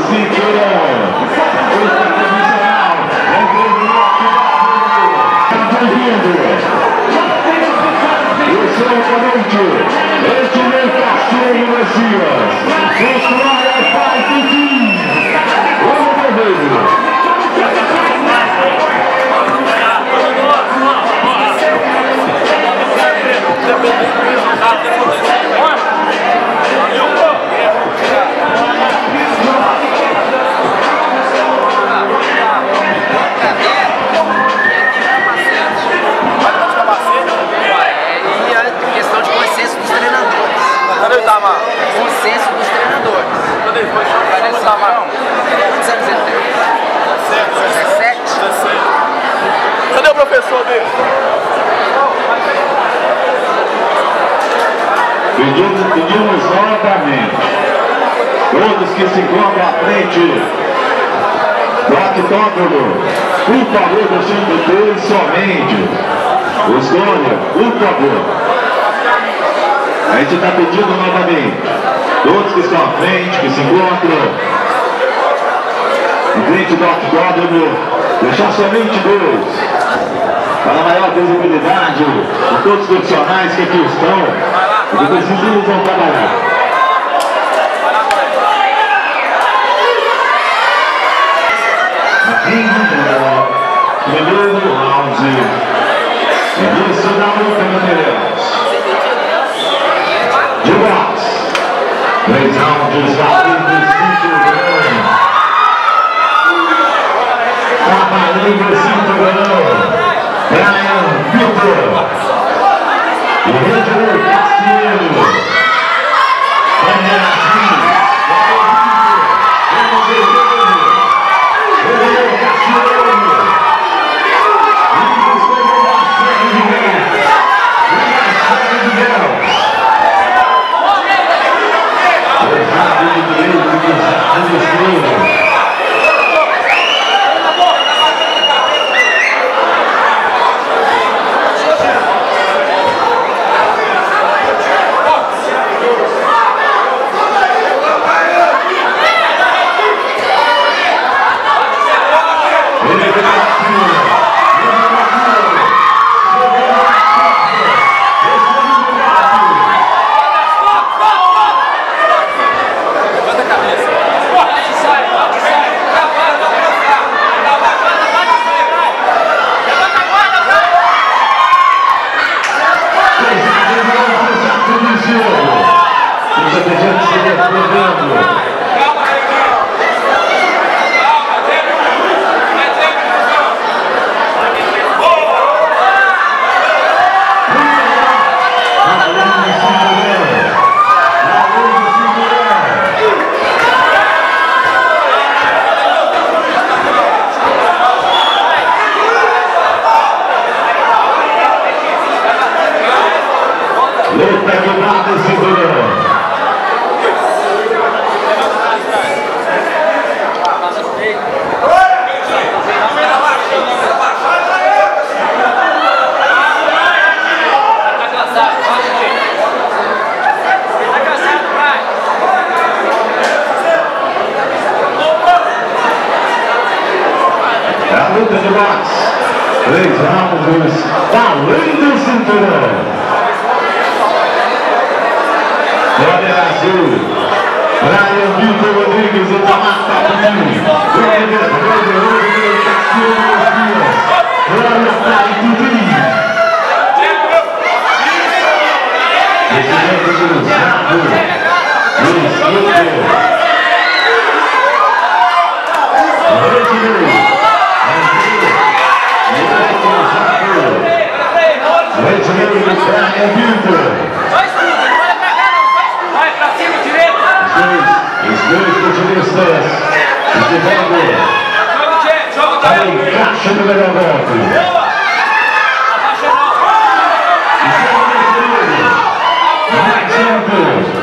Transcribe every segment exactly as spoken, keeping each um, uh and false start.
cinturão. Luta divisional entre o Bloco e o seu oponente, este meu Castelo Messias, Constrói Fight Team. Vamos ver. Consenso dos treinadores. Quando ele foi chamar, ele estava não. Quantos anos ele tem? dezessete? Cadê o professor dele? Pedimos, pedimos novamente, todos que se encontram à frente do octógono, por favor, deixando dois somente. Escolha, por favor. A gente está pedindo novamente, todos que estão à frente, que se encontram em frente do octógono, deixar somente dois, para maior visibilidade de todos os profissionais que aqui estão, e que precisam vão trabalhar. Primeiro round, início da luta, Matheus. De boxe, três rounds, valendo cinturão. Tá valendo cinturão. Brian Vitor. E Reginaldo Castelo. Daniel Assis. Vamos ver o Reginaldo Castelo. E depois o Marcelo de Guedes. Marcelo de Guedes. Luta de lado e cinturão. É a luta de boxe. Três rounds, valendo o cinturão. Olha azul, Brian Vitor Rodrigues, o Tamar Papulinho, o Reverendo Castelo Messias, olha Fight Team. Presidente do Estado, Luiz Couto, Reginaldo, Reginaldo do Brian Vitor. Os dois pugilistas disputando a encaixe do melhor golpe. Mais um.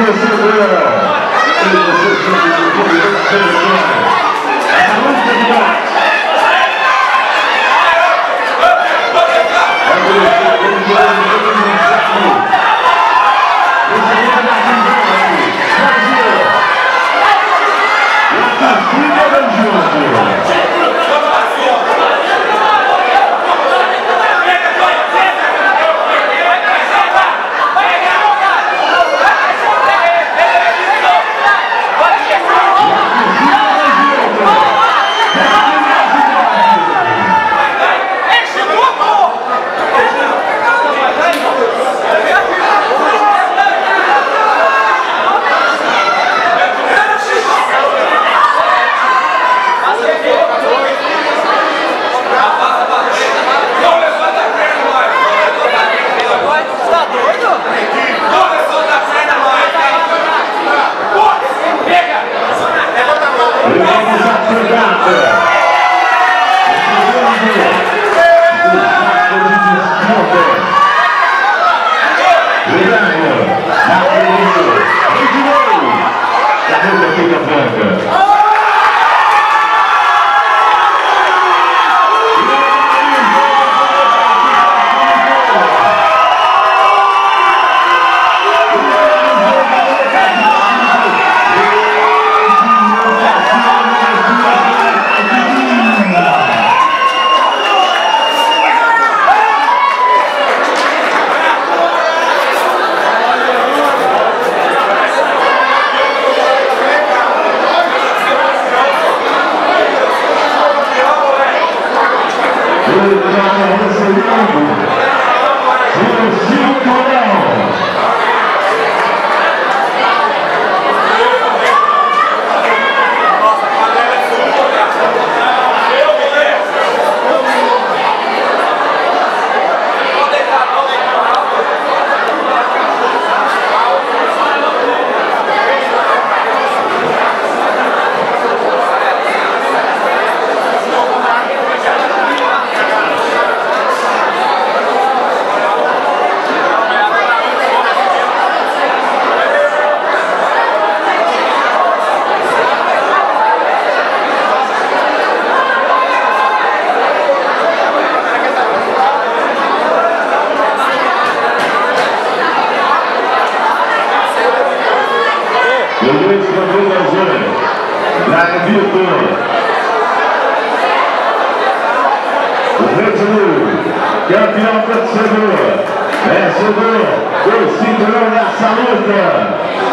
vencedora. E você sabe do que é a luta de boxe. Campeão vencedor, vencedor do cinturão nessa luta.